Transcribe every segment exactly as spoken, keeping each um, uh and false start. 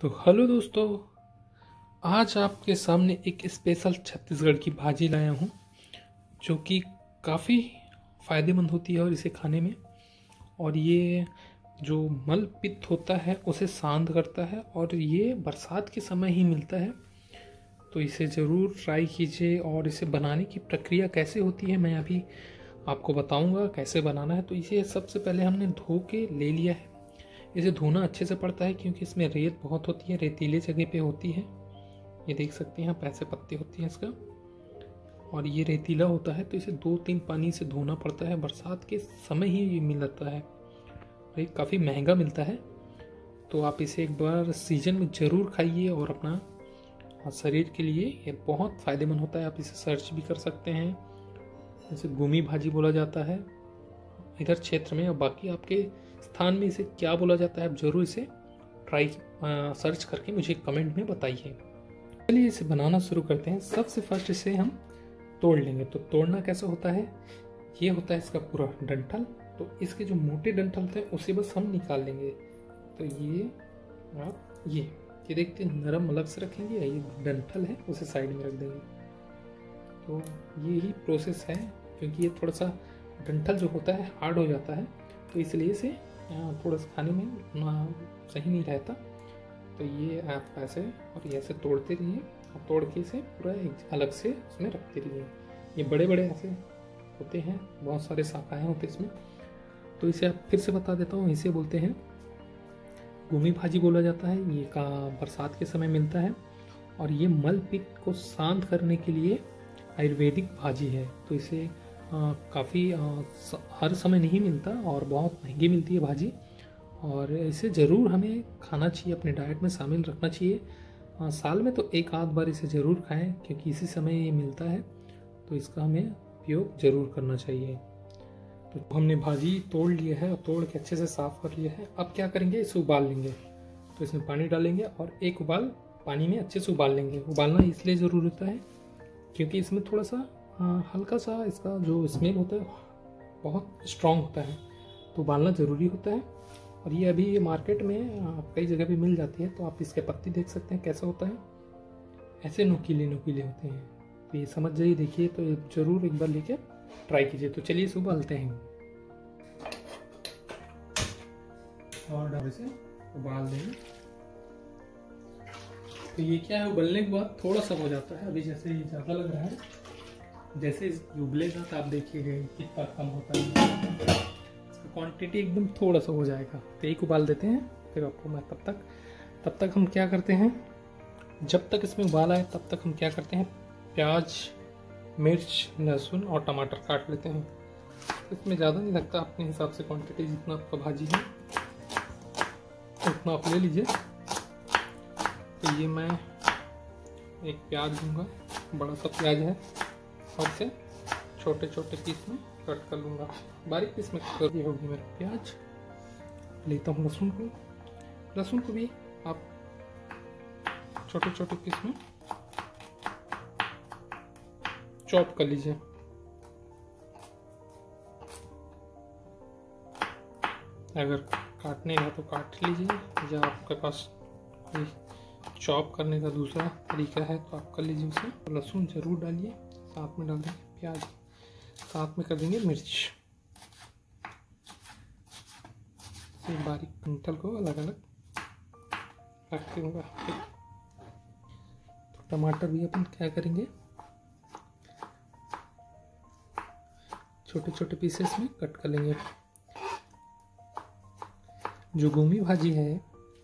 तो हेलो दोस्तों, आज आपके सामने एक स्पेशल छत्तीसगढ़ की भाजी लाया हूँ जो कि काफ़ी फ़ायदेमंद होती है और इसे खाने में। और ये जो मल पित्त होता है उसे शांत करता है और ये बरसात के समय ही मिलता है। तो इसे ज़रूर ट्राई कीजिए। और इसे बनाने की प्रक्रिया कैसे होती है मैं अभी आपको बताऊंगा कैसे बनाना है। तो इसे सबसे पहले हमने धो के ले लिया है। इसे धोना अच्छे से पड़ता है क्योंकि इसमें रेत बहुत होती है, रेतीले जगह पे होती है। ये देख सकते हैं आप, ऐसे पत्ते होती हैं इसका और ये रेतीला होता है। तो इसे दो तीन पानी से धोना पड़ता है। बरसात के समय ही ये मिलता है और ये काफ़ी महंगा मिलता है। तो आप इसे एक बार सीजन में ज़रूर खाइए और अपना शरीर के लिए ये बहुत फ़ायदेमंद होता है। आप इसे सर्च भी कर सकते हैं। इसे गुमी भाजी बोला जाता है इधर क्षेत्र में, और बाकी आपके स्थान में इसे क्या बोला जाता है आप जरूर इसे ट्राई सर्च करके मुझे कमेंट में बताइए। चलिए इसे बनाना शुरू करते हैं। सबसे फर्स्ट इसे हम तोड़ लेंगे। तो तोड़ना कैसा होता है, ये होता है इसका पूरा डंठल। तो इसके जो मोटे डंठल थे उसे बस हम निकाल लेंगे। तो ये आप ये ये देखते हैं नरम अलग से रखेंगे, ये डंठल है उसे साइड में रख देंगे। तो ये ही प्रोसेस है क्योंकि ये थोड़ा सा डंठल जो होता है हार्ड हो जाता है, तो इसलिए इसे थोड़ा सा खाने में सही नहीं रहता। तो ये आप ऐसे और ये ऐसे तोड़ते रहिए और तोड़ के इसे पूरा एक अलग से उसमें रखते रहिए। ये बड़े बड़े ऐसे होते हैं, बहुत सारे शाखाएं होते हैं इसमें। तो इसे आप फिर से बता देता हूँ, इसे बोलते हैं गुमी भाजी बोला जाता है। ये का बरसात के समय मिलता है और ये मल पित्त को शांत करने के लिए आयुर्वेदिक भाजी है। तो इसे काफ़ी हर समय नहीं मिलता और बहुत महंगी मिलती है भाजी। और इसे ज़रूर हमें खाना चाहिए, अपने डाइट में शामिल रखना चाहिए। आ, साल में तो एक आध बार इसे ज़रूर खाएं क्योंकि इसी समय ये मिलता है। तो इसका हमें उपयोग ज़रूर करना चाहिए। तो हमने भाजी तोड़ लिया है और तोड़ के अच्छे से साफ़ कर लिया है। अब क्या करेंगे, इसे उबाल लेंगे। तो इसमें पानी डालेंगे और एक उबाल पानी में अच्छे से उबाल लेंगे। उबालना इसलिए ज़रूर होता है क्योंकि इसमें थोड़ा सा हाँ हल्का सा इसका जो स्मेल होता है बहुत स्ट्रॉन्ग होता है, तो उबालना ज़रूरी होता है। और ये अभी मार्केट में कई जगह भी मिल जाती है। तो आप इसके पत्ती देख सकते हैं कैसा होता है, ऐसे नुकीले नुकीले होते हैं। तो ये समझ जाइए, देखिए। तो ये ज़रूर एक बार लेके ट्राई कीजिए। तो चलिए इसे उबालते हैं और ढंग से उबाल देंगे। तो ये क्या है, उबलने के बाद थोड़ा सा हो जाता है। अभी जैसे ये ज़्यादा लग रहा है, जैसे उबलेगा तो आप देखिएगा कितना कम होता है, इसका क्वांटिटी एकदम थोड़ा सा हो जाएगा। तो एक उबाल देते हैं, फिर आपको मैं तब तक तब तक हम क्या करते हैं, जब तक इसमें उबाल आए तब तक हम क्या करते हैं, प्याज, मिर्च, लहसुन और टमाटर काट लेते हैं। इसमें ज़्यादा नहीं लगता, अपने हिसाब से क्वांटिटी जितना आपका भाजी है उतना आप ले लीजिए। तो ये मैं एक प्याज लूँगा, बड़ा सा प्याज है, और इसे छोटे छोटे पीस में कट कर लूँगा, बारीक पीस में कर दी होगी मेरा प्याज। लेता हूँ लहसुन को, लहसुन को भी आप छोटे छोटे पीस में चॉप कर लीजिए। अगर काटने का तो काट लीजिए, या आपके पास कोई चॉप करने का दूसरा तरीका है तो आप कर लीजिए उसे। तो लहसुन ज़रूर डालिए, साथ में डाल देंगे प्याज, साथ में कर देंगे मिर्च। फिर बारीक डंठल को अलग अलग रख दूँगा। तो टमाटर भी अपन क्या करेंगे, छोटे छोटे पीसेस में कट कर लेंगे। जो गुमी भाजी है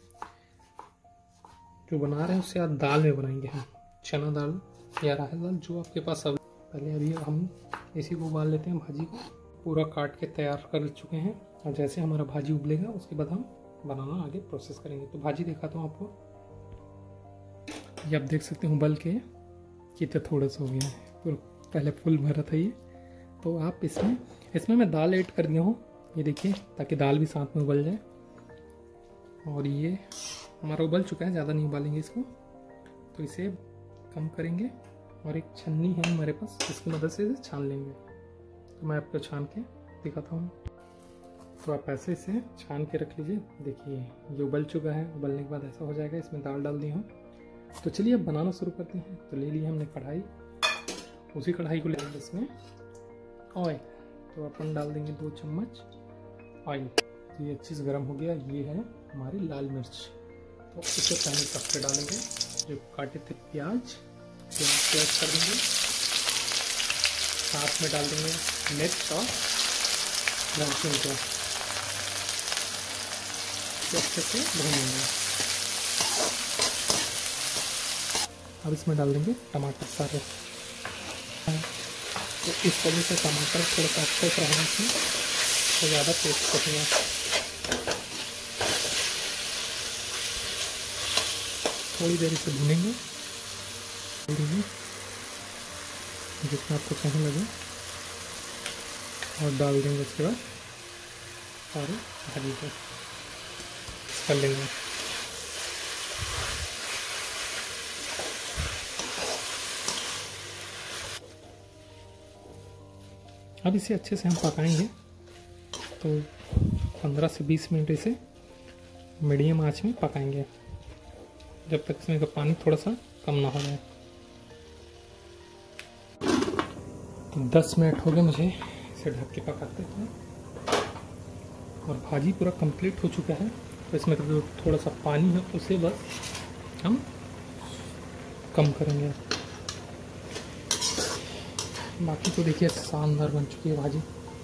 जो बना रहे हैं उससे आप दाल में बनाएंगे, हम चना दाल या राहर दाल, जो आपके पास सब। पहले अभी हम इसी को उबाल लेते हैं। भाजी को पूरा काट के तैयार कर चुके हैं और जैसे हमारा भाजी उबलेगा उसके बाद हम बनाना आगे प्रोसेस करेंगे। तो भाजी दिखाता हूँ आपको, ये आप देख सकते हैं उबल के कितना थोड़ा सा हो गया है, पूरा पहले फुल भरा था ये। तो आप इसमें इसमें मैं दाल ऐड कर दिया हूँ, ये देखिए, ताकि दाल भी साथ में उबल जाए। और ये हमारा उबल चुका है, ज़्यादा नहीं उबालेंगे इसको। तो इसे कम करेंगे और एक छन्नी है हमारे पास, इसकी मदद से इसे छान लेंगे। तो मैं आपको छान के दिखाता हूँ। तो आप ऐसे इसे छान के रख लीजिए। देखिए ये उबल चुका है, उबलने के बाद ऐसा हो जाएगा। इसमें दाल डाल दी हूँ। तो चलिए अब बनाना शुरू करते हैं। तो ले ली हमने कढ़ाई, उसी कढ़ाई को ले लेंगे इसमें ऑयल। तो अपन डाल देंगे दो चम्मच ऑयल। तो ये अच्छे से गर्म हो गया। ये है हमारी लाल मिर्च, तो इसे पहले सबसे डालेंगे। जो काटे थे प्याज, प्याज को ऐड कर देंगे। साथ में डाल देंगे मिर्च और लहसुन को, अच्छे से भूनेंगे। अब इसमें डाल देंगे टमाटर सारे। तो इस वजह से टमाटर थोड़ा सा अच्छे से रहने से तो ज़्यादा टेस्ट करेंगे। थोड़ी देर इसे भूनेंगे जितना आपको सही लगे, और डाल देंगे उसके बाद सारे भाजी को कर लेंगे। अब इसे अच्छे से हम पकाएंगे। तो पंद्रह से बीस मिनट इसे मीडियम आंच में पकाएंगे, जब तक इसमें का पानी थोड़ा सा कम ना हो जाए। तो दस मिनट हो गए मुझे इसे ढक के पकाते हुए, और भाजी पूरा कंप्लीट हो चुका है। तो इसमें जो थोड़ा सा पानी है उसे बस हम कम करेंगे। बाकी तो देखिए शानदार बन चुकी है भाजी।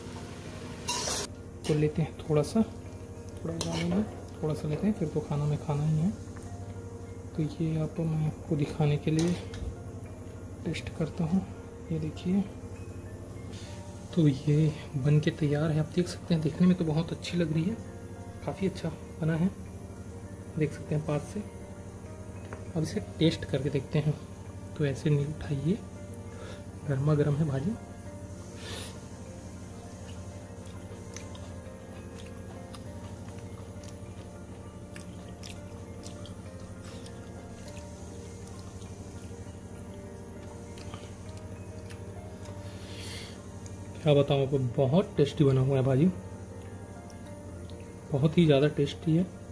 तो लेते हैं थोड़ा सा, थोड़ा ज़्यादा में थोड़ा सा लेते हैं, फिर तो खाना में खाना ही है। तो ये आपको मैं आपको दिखाने के लिए टेस्ट करता हूँ। ये देखिए, तो ये बन के तैयार है। आप देख सकते हैं, देखने में तो बहुत अच्छी लग रही है, काफ़ी अच्छा बना है, देख सकते हैं पास से। अब इसे टेस्ट करके देखते हैं। तो ऐसे नहीं उठाइए, गर्मा गर्म है भाजी। क्या बताऊँ आपको, बहुत टेस्टी बना हुआ है भाजी, बहुत ही ज़्यादा टेस्टी है।